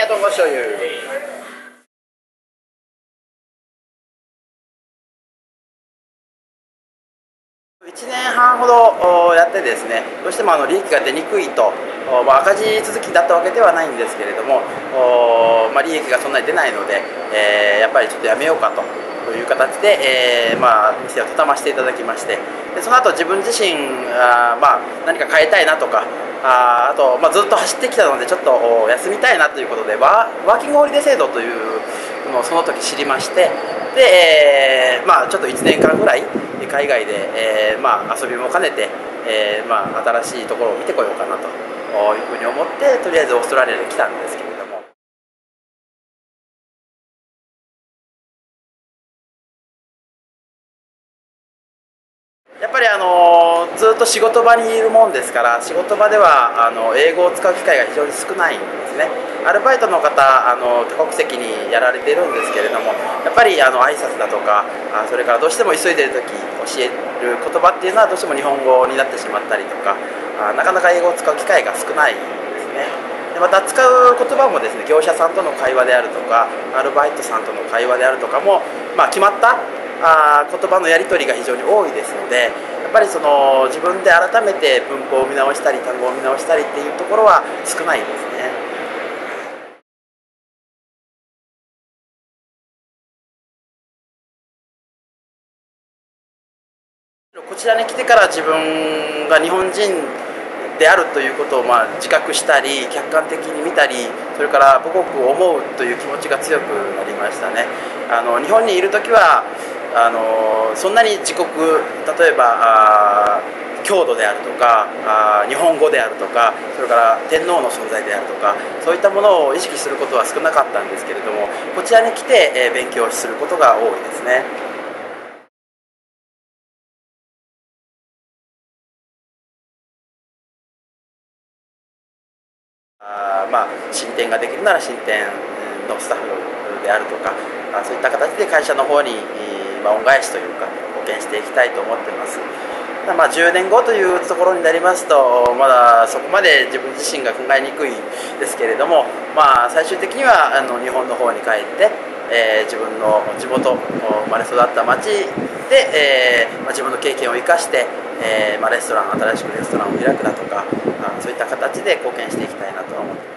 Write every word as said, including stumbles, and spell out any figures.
豚骨醤油。いちねんはんほどやってですね、どうしてもあの利益が出にくいと、まあ、赤字続きだったわけではないんですけれども、まあ、利益がそんなに出ないので、えー、やっぱりちょっとやめようかという形で、えーまあ、店を畳ませていただきまして、でその後自分自身あ、まあ、何か変えたいなとか、あ, あと、まあ、ずっと走ってきたのでちょっと休みたいなということでワー、ワーキングホリデー制度というのをその時知りまして、で、えーまあ、ちょっといちねんかんぐらい海外で、えーまあ、遊びも兼ねて、えーまあ、新しいところを見てこようかなというふうに思って、とりあえずオーストラリアに来たんですけれども。やっぱりあのずっと仕事場にいるもんですから、仕事場ではあの英語を使う機会が非常に少ないんですね。アルバイトの方、あの多国籍にやられているんですけれども、やっぱりあの挨拶だとか、あそれからどうしても急いでいる時教える言葉っていうのはどうしても日本語になってしまったりとか、あなかなか英語を使う機会が少ないんですね。でまた使う言葉もですね、業者さんとの会話であるとか、アルバイトさんとの会話であるとかも、まあ、決まったあ言葉のやり取りが非常に多いですので、やっぱりその自分で改めて文法を見直したり単語を見直したりっていうところは少ないですね。こちらに来てから自分が日本人であるということをまあ自覚したり、客観的に見たり、それから母国を思うという気持ちが強くなりましたね。あの日本にいる時はあのそんなに自国、例えばあ郷土であるとかあ日本語であるとか、それから天皇の存在であるとか、そういったものを意識することは少なかったんですけれども、こちらに来て、えー、勉強することが多いですね。あまあ、進展ができるなら進展のスタッフであるとか、あそういった形で会社の方に、まあ、恩返しというか貢献していきたいと思ってます。まあ、じゅうねんごというところになりますと、まだそこまで自分自身が考えにくいですけれども、まあ、最終的にはあの日本の方に帰って、えー、自分の地元、生まれ育った町で、えーまあ、自分の経験を生かして、えーまあ、レストラン新しくレストランを開くだとか、あそういった形で貢献していきたいなと思っています。